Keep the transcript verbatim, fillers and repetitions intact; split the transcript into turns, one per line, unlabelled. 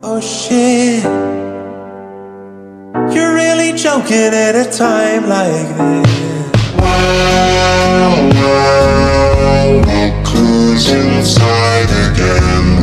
Oh shit, you're really joking at a time like this.
Wow, wow, look who's inside again.